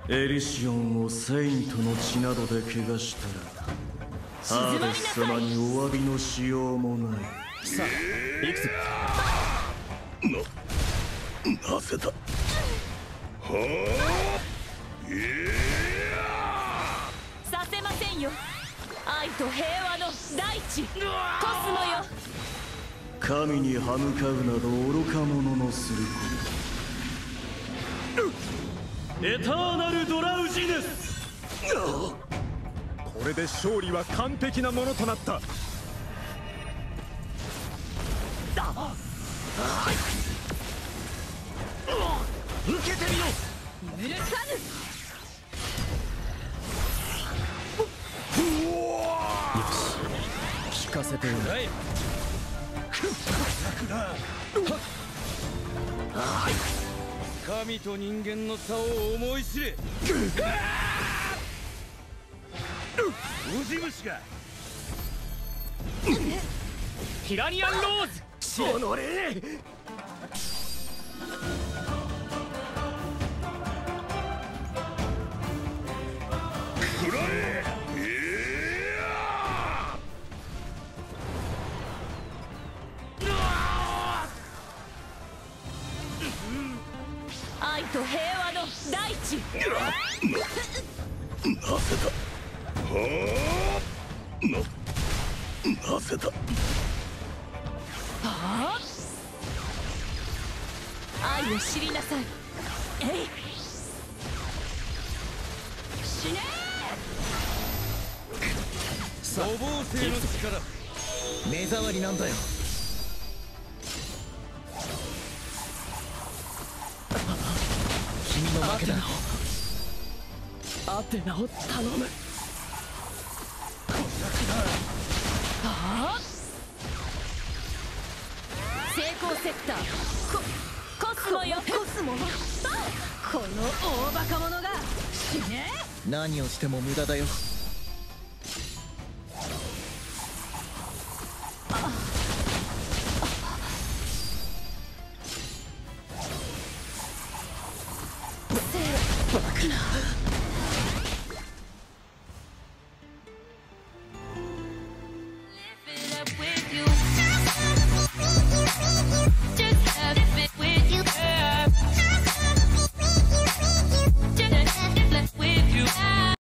エリシオンをセイントの血などで怪我したらハーデス様にお詫びのしようもない。 さあ行くぞ。 なぜだ。はあ、させませんよ。愛と平和の大地コスモよ。 神に歯向かうなど愚か者のすること。エターナルドラウジネス。 これで勝利は完璧なものとなった。 受けてみろ。 許さぬ。 よし、聞かせてよ。 神と人間の差を思い知れ。ウジ虫がティラニアンローズ。 おのれ。くらえ。 愛と平和の大地。 なぜだ。なぜだ。 はあ、愛を知りなさい。えい、死ね粗暴性の力。 目障りなんだよ。君の負けだ。アテナを頼む。 はあ、成功セクターコスモよ。コスモ、この大バカ者が死ね。 何をしても無駄だよ。